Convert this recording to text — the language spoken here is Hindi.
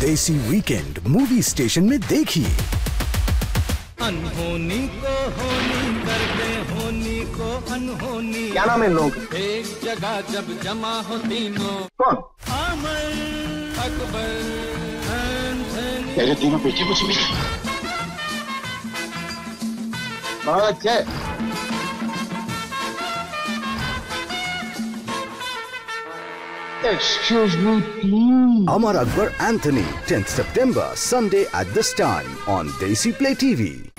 देसी वीकेंड मूवी स्टेशन में देखिए। अनहोनी को होनी कर दे, होनी को अनहोनी। क्या नाम है इन लोगों का? एक जगह जब जमा हो तीनों। कौन? आमर, अकबर, एंथनी। तेरे तीनों बेटे कुछ भी बहुत अच्छे। Excuse me, please. Amar Akbar Anthony, 10th September, Sunday at this time on Desi Play TV.